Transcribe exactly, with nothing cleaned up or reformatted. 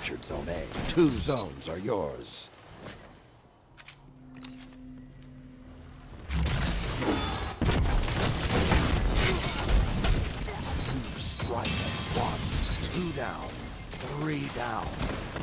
captured Zone A. Two zones are yours. You strike at one, two down, three down.